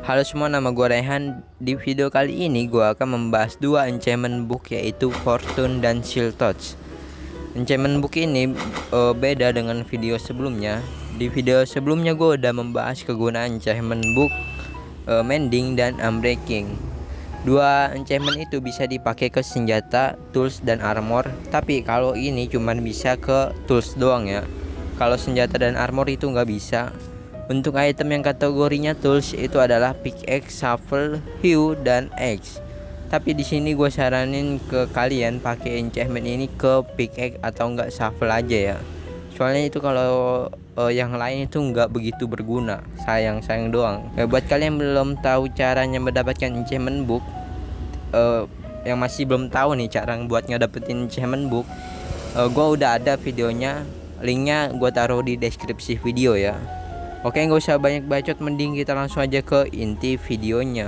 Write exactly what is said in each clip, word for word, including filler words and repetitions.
Halo semua, nama gue Rehan. Di video kali ini gue akan membahas dua enchantment book, yaitu Fortune dan Shield Touch. Enchantment book ini uh, beda dengan video sebelumnya. Di video sebelumnya gue udah membahas kegunaan enchantment book uh, Mending dan Unbreaking. Dua enchantment itu bisa dipakai ke senjata, tools, dan armor. Tapi kalau ini cuman bisa ke tools doang ya. Kalau senjata dan armor itu nggak bisa. Untuk item yang kategorinya tools itu adalah pickaxe, shovel, hoe, dan axe. Tapi di sini gue saranin ke kalian pakai enchantment ini ke pickaxe atau enggak shovel aja ya. Soalnya itu kalau uh, yang lain itu nggak begitu berguna, sayang-sayang doang. Ya, buat kalian yang belum tahu caranya mendapatkan enchantment book, uh, yang masih belum tahu nih cara buat ngedapetin enchantment book, uh, gue udah ada videonya, linknya gue taruh di deskripsi video ya. Oke, nggak usah banyak bacot, mending kita langsung aja ke inti videonya.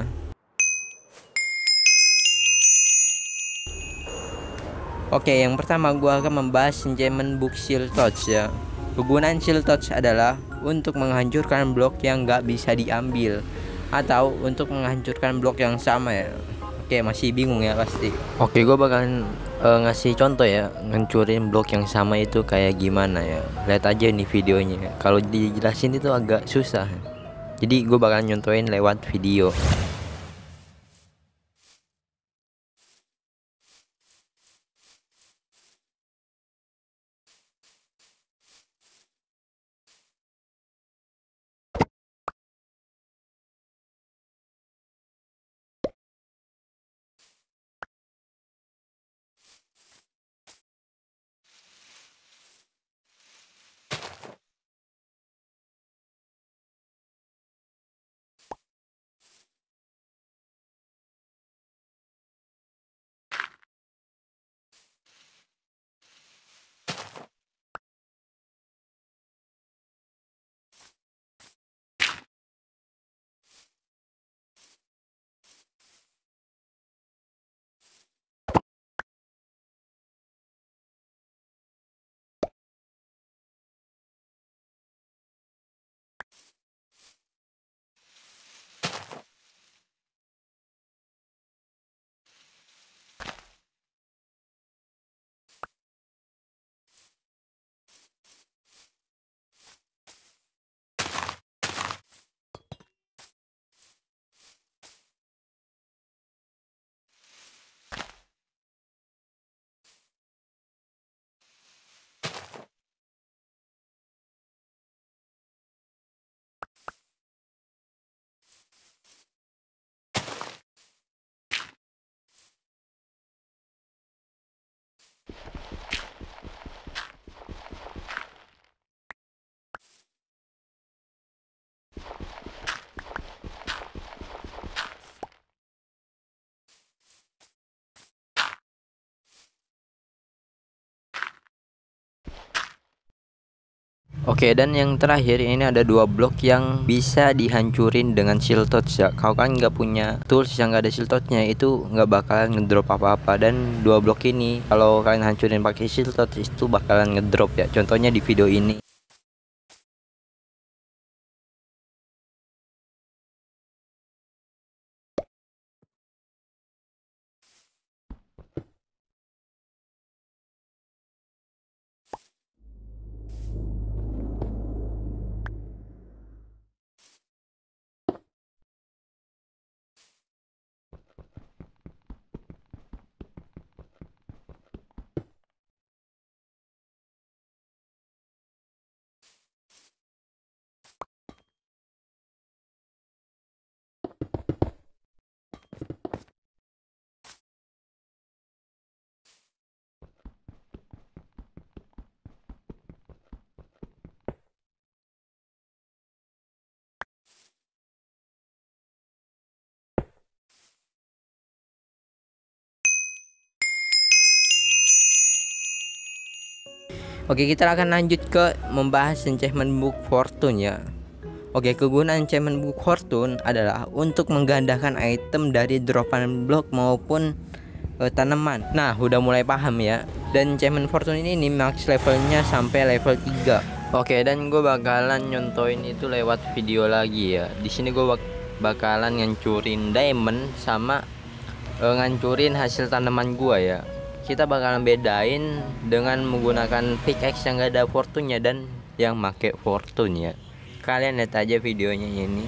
Oke, yang pertama gua akan membahas enchantment book Shield Touch ya. Kegunaan Shield Touch adalah untuk menghancurkan blok yang nggak bisa diambil, atau untuk menghancurkan blok yang sama ya. Oke, masih bingung ya pasti. Oke, gua bakalan uh, ngasih contoh ya, ngancurin blok yang sama itu kayak gimana ya. Lihat aja nih videonya. Kalau dijelasin itu agak susah, jadi gue bakalan nyontoin lewat video. Oke, dan yang terakhir ini ada dua blok yang bisa dihancurin dengan shield touch ya. Kalau kan nggak punya tools yang nggak ada shield touchnya, itu nggak bakalan ngedrop apa-apa. Dan dua blok ini kalau kalian hancurin pakai shield touch itu bakalan ngedrop ya. Contohnya di video ini. Oke, kita akan lanjut ke membahas enchantment book Fortune ya. Oke, kegunaan enchantment book Fortune adalah untuk menggandakan item dari dropan blok maupun uh, tanaman. Nah, udah mulai paham ya. Dan enchantment Fortune ini, ini max levelnya sampai level tiga. Oke, dan gue bakalan nyontoin itu lewat video lagi ya. Di sini gue bak bakalan ngancurin diamond sama uh, ngancurin hasil tanaman gua ya. Kita bakalan bedain dengan menggunakan pickaxe yang gak ada fortune-nya dan yang make fortune ya. Kalian lihat aja videonya ini.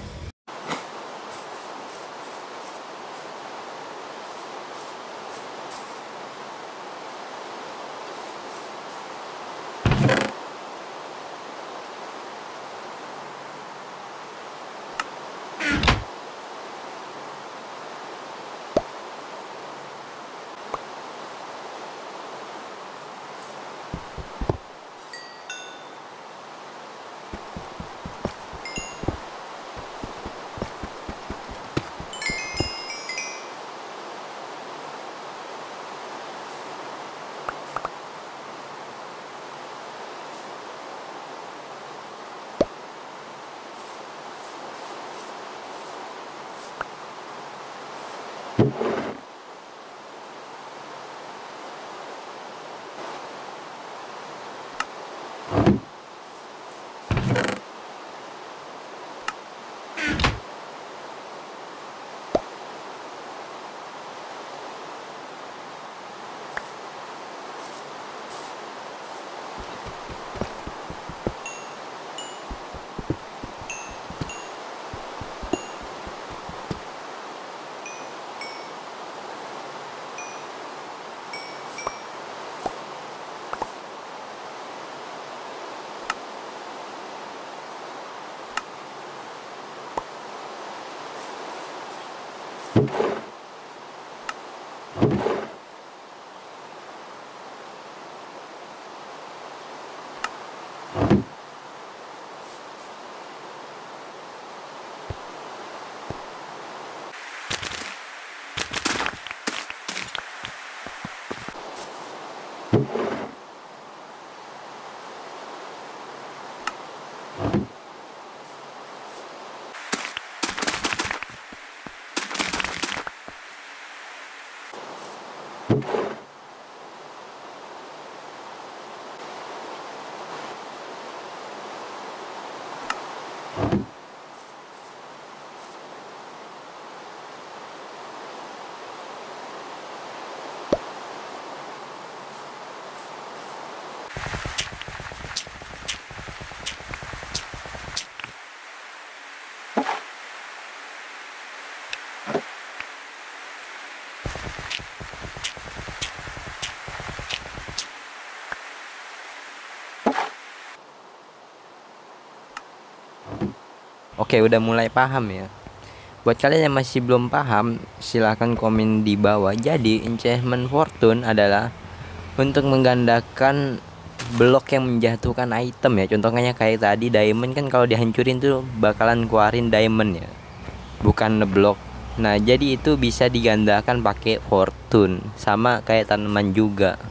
Oke, udah mulai paham ya. Buat kalian yang masih belum paham, silahkan komen di bawah. Jadi enchantment fortune adalah untuk menggandakan blok yang menjatuhkan item ya. Contohnya kayak tadi diamond kan, kalau dihancurin tuh bakalan keluarin diamond ya, bukan blok. Nah jadi itu bisa digandakan pakai fortune, sama kayak tanaman juga.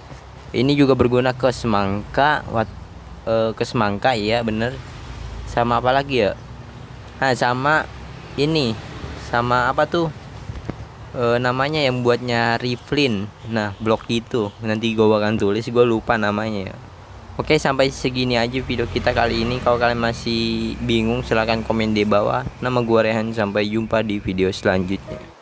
Ini juga berguna ke semangka, wat, e, ke semangka ya bener. Sama apa lagi ya? Nah sama ini, sama apa tuh e, namanya yang buat nyari flint. Nah blok itu nanti gue bakalan tulis, gue lupa namanya ya. Oke, sampai segini aja video kita kali ini. Kalau kalian masih bingung silahkan komen di bawah. Nama gue Rehan, sampai jumpa di video selanjutnya.